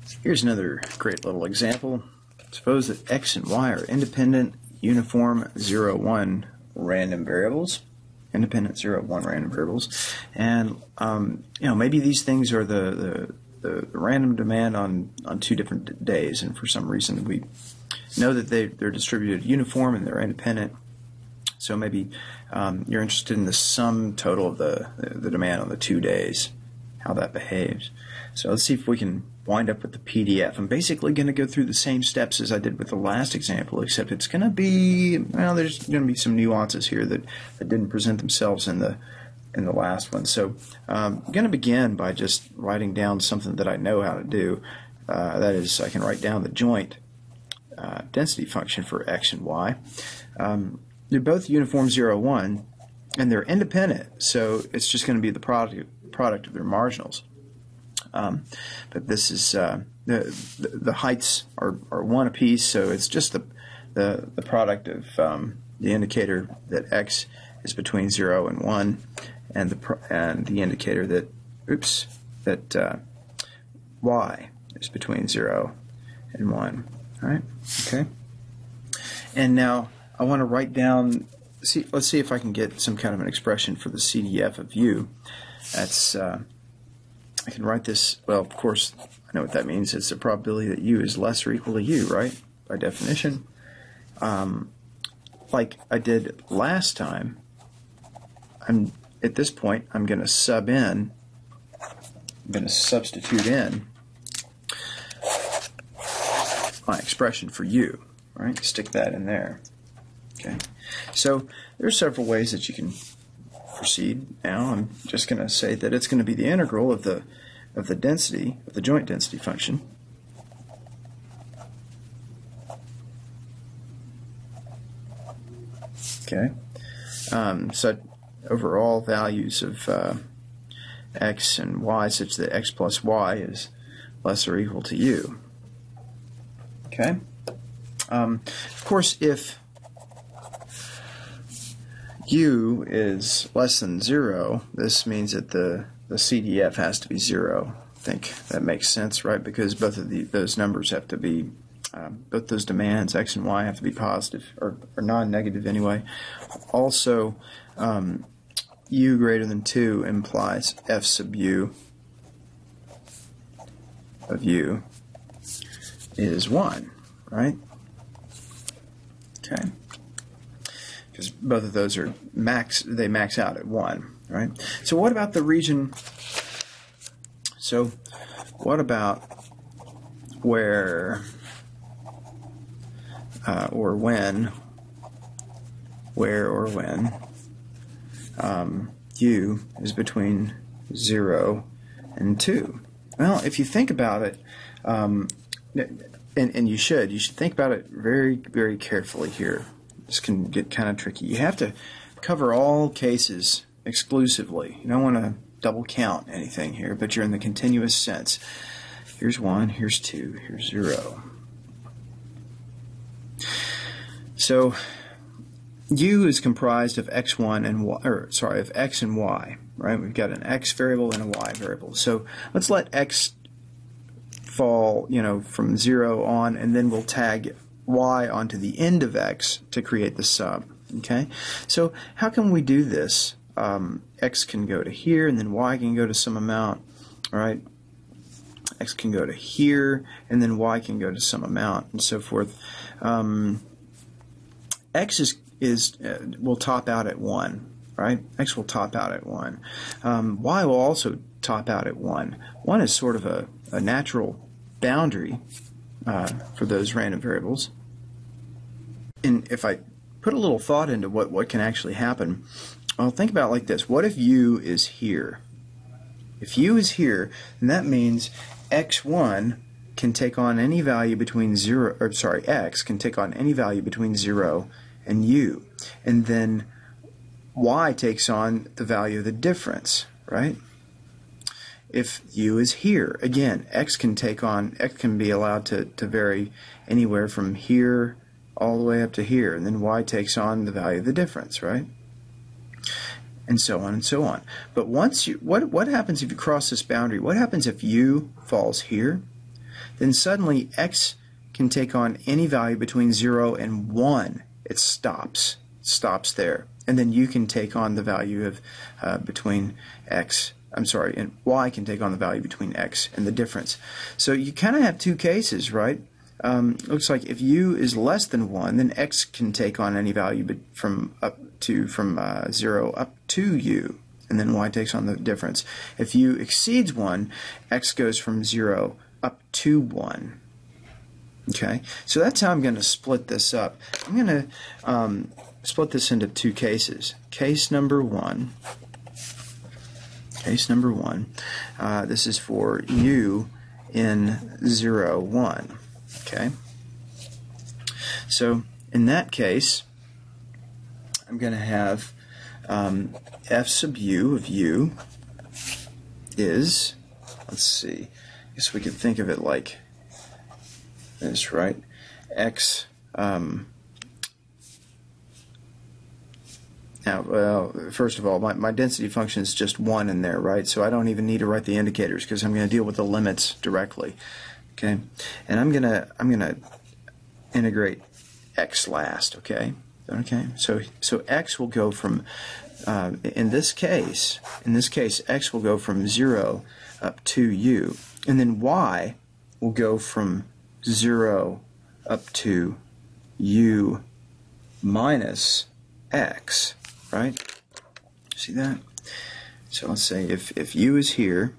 Here's another great little example. Suppose that x and y are independent, uniform, 0, 1 random variables. Independent 0, 1 random variables. And, maybe these things are the random demand on two different days, and for some reason we know that they're distributed uniform and they're independent. So maybe you're interested in the sum total of the demand on the 2 days, how that behaves. So let's see if we can wind up with the PDF. I'm basically going to go through the same steps as I did with the last example, except it's going to be, there's going to be some nuances here that didn't present themselves in the last one. So I'm going to begin by just writing down something that I know how to do. That is, I can write down the joint density function for x and y. They're both uniform 0, 1, and they're independent, so it's just going to be the product of their marginals. But this is the heights are 1 apiece, so it's just the product of the indicator that x is between 0 and 1, and the indicator that y is between 0 and 1. All right. Okay. And now I want to write down. Let's see if I can get some kind of an expression for the CDF of u. That's I can write this. Well, of course, I know what that means. It's the probability that u is less or equal to u, right? By definition. Like I did last time, at this point I'm going to substitute in my expression for u, right? Stick that in there. Okay. So there are several ways that you can proceed. Now I'm just going to say that it's going to be the integral of the density of the joint density function. Okay. So over all values of x and y such that x plus y is less or equal to u. Okay. Of course, if u is less than 0, this means that the CDF has to be 0. I think that makes sense, right? Because both of those numbers have to be, both those demands, x and y, have to be positive, or non-negative anyway. Also, u greater than 2 implies f sub u of u is 1, right? Okay. Because both of those are they max out at 1, right? So what about the region? So what about where or when u is between 0 and 2? Well, if you think about it, and you should think about it very, very carefully here. This can get kind of tricky. You have to cover all cases exclusively. You don't want to double count anything here, but you're in the continuous sense. Here's 1, here's 2, here's 0. So u is comprised of x1 and y, of x and y, right? We've got an x variable and a y variable. So let's let x fall, from 0 on, and then we'll tag y onto the end of x to create the sum. Okay, so how can we do this? X can go to here, and then y can go to some amount. All right, x can go to here, and then y can go to some amount, and so forth. X will top out at 1, right? X will top out at 1. Y will also top out at 1. 1 is sort of a natural boundary for those random variables. And if I put a little thought into what can actually happen, I'll think about it like this. What if u is here? If u is here, then that means x1 can take on any value between x can take on any value between 0 and u. And then y takes on the value of the difference, right? If u is here, again, x can be allowed to vary anywhere from here all the way up to here, and then y takes on the value of the difference, right? And so on and so on. But once what happens if you cross this boundary? What happens if u falls here? then suddenly x can take on any value between 0 and 1. It stops there. And then you can take on the value of between x, and y can take on the value between x and the difference. So you kind of have two cases, right? Looks like if u is less than 1, then x can take on any value from 0 up to u, and then y takes on the difference. If u exceeds 1, x goes from 0 up to 1. Okay, so that's how I'm going to split this up. I'm going to split this into two cases. Case number one. This is for u in 0, 1. Okay. So in that case, I'm going to have f sub u of u is, let's see, I guess we could think of it like this, right? X, now, well, first of all, my density function is just 1 in there, right? So I don't even need to write the indicators because I'm going to deal with the limits directly. Okay, and I'm gonna integrate x last. Okay, so x will go from in this case x will go from 0 up to u, and then y will go from 0 up to u minus x. Right? See that? So let's say if u is here,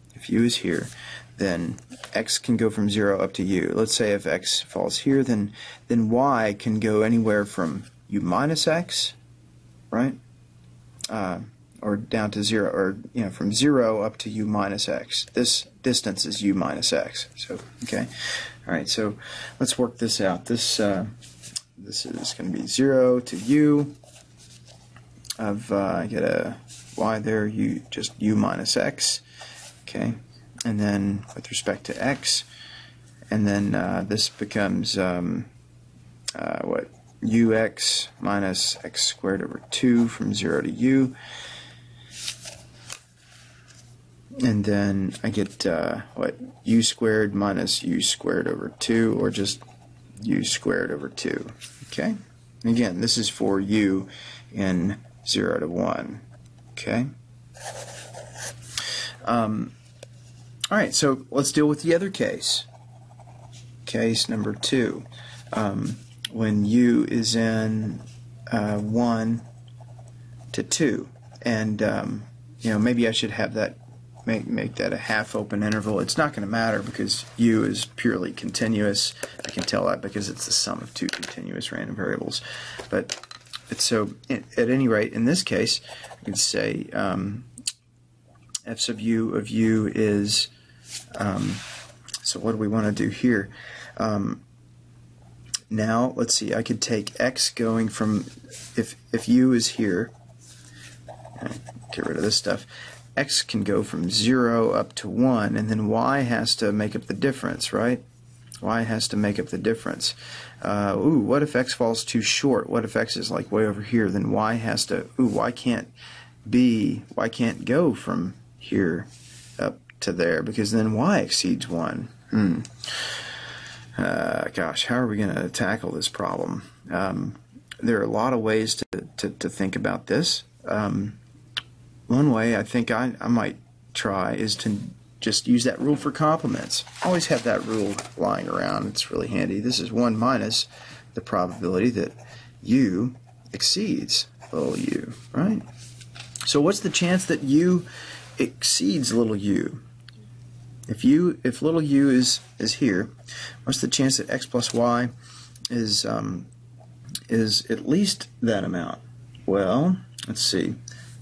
then x can go from 0 up to u. Let's say if x falls here, then y can go anywhere from u minus x, right? Or down to 0, or from 0 up to u minus x. This distance is u minus x. So okay, all right. So let's work this out. This is going to be 0 to u of I get a y there, just u minus x. Okay. And then with respect to x, and then this becomes what, ux minus x squared over 2 from 0 to u, and then I get what, u squared minus u squared over 2, or just u squared over 2. Okay, and again, this is for u in 0 to 1. Okay. All right, so let's deal with the other case. Case number 2. When u is in 1 to 2, and maybe I should have that make that a half open interval. It's not going to matter because u is purely continuous. I can tell that because it's the sum of two continuous random variables. But so at any rate, in this case, I can say f sub u of u is, so what do we want to do here? Now, let's see, I could take x going from, if u is here, get rid of this stuff, x can go from 0 up to 1, and then y has to make up the difference, right? Y has to make up the difference. What if x falls too short? What if x is like way over here? Then y has to, y can't go from here up to there, because then y exceeds 1. Gosh, how are we going to tackle this problem? There are a lot of ways to think about this. One way I think I might try is to just use that rule for complements. Always have that rule lying around. It's really handy. This is 1 minus the probability that u exceeds little u, right? So what's the chance that u exceeds little u? If little u is here, what's the chance that x plus y is at least that amount? Well, let's see.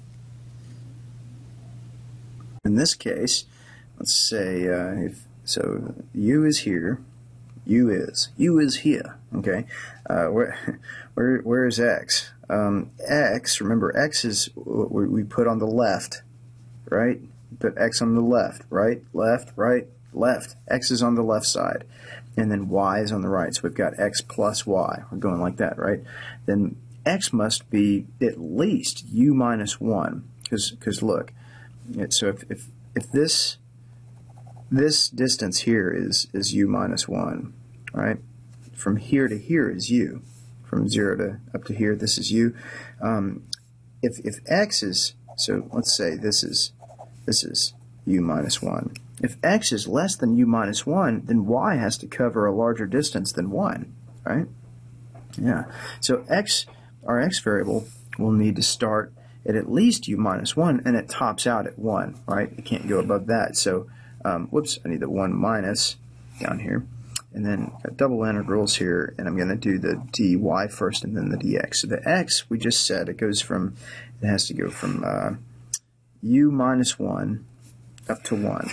In this case, let's say so u is here, u is here. Okay, where is x? X, remember, x is what we put on the left, right? Put x on the left, right, left, right, left. X is on the left side, and then y is on the right. So we've got x plus y. We're going like that, right? Then x must be at least u minus 1, because look. So if this this distance here is u minus 1, right? From here to here is u. From 0 to up to here, this is u. If x is, so let's say this is u minus 1. If x is less than u minus 1, then y has to cover a larger distance than 1, right? Yeah. So our x variable will need to start at least u minus 1, and it tops out at 1, right? It can't go above that. So, whoops, I need the 1 minus down here. And then double integrals here, and I'm going to do the dy first and then the dx. So the x, we just said, it has to go from u minus 1 up to 1.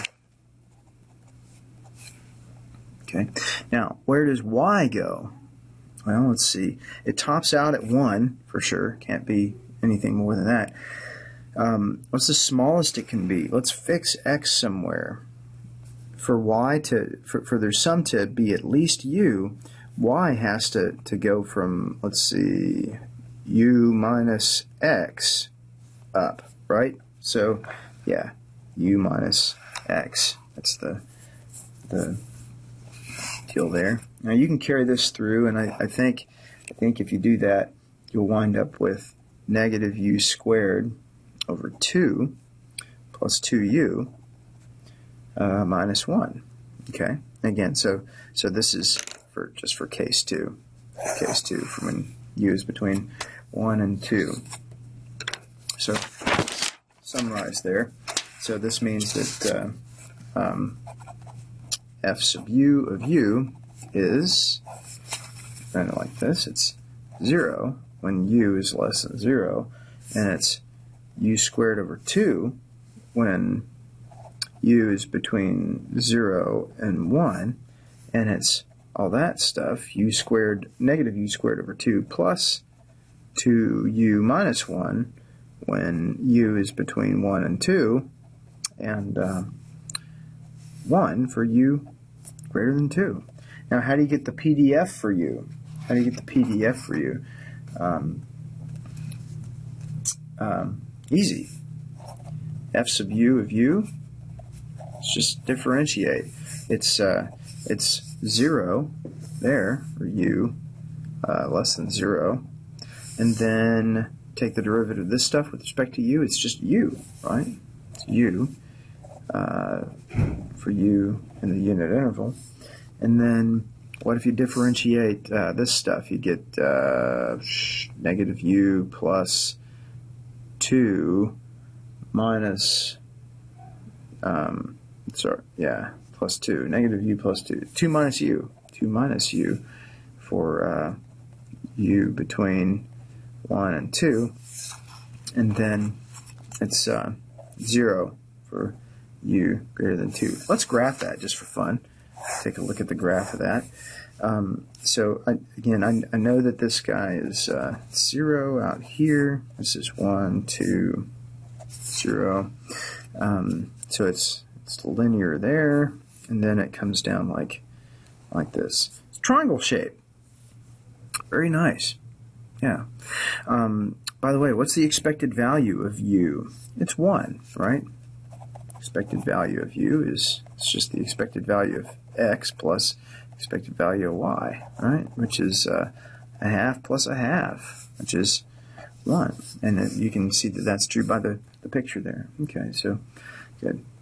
Okay. Now, where does y go? Well, let's see. It tops out at 1 for sure. Can't be anything more than that. What's the smallest it can be? Let's fix x somewhere. For y for their sum to be at least u, y has to go from, let's see, u minus x up, right? So, yeah, u minus x. That's the deal there. Now you can carry this through, and I think if you do that, you'll wind up with negative u squared over 2 plus 2u minus 1. Okay. Again, so this is just for case 2. Case 2 for when u is between 1 and 2. So summarize there. So this means that f sub u of u is kind of like this. It's 0 when u is less than 0, and it's u squared over 2 when u is between 0 and 1, and it's all that stuff, u squared, negative u squared over 2 plus 2u minus 1 when u is between 1 and 2, and 1 for u greater than 2. Now, how do you get the PDF for u? How do you get the PDF for u? Easy. F sub u of u, let's just differentiate. It's 0 there, for u less than 0. And then take the derivative of this stuff with respect to u. It's just u, right? It's u for u in the unit interval. And then what if you differentiate this stuff? You get negative u plus 2 minus, plus 2. Negative u plus 2. 2 minus u. 2 minus u for u between 1 and 2. And then it's 0 for u greater than 2. Let's graph that just for fun. Take a look at the graph of that. So I know that this guy is 0 out here. This is 1, 2, 0. So it's linear there, and then it comes down like this. It's triangle shape. Very nice. Yeah. By the way, what's the expected value of u? It's 1, right? Expected value of u it's just the expected value of x plus expected value of y, right? Which is a half plus a half, which is 1. And you can see that that's true by the picture there. Okay, so good.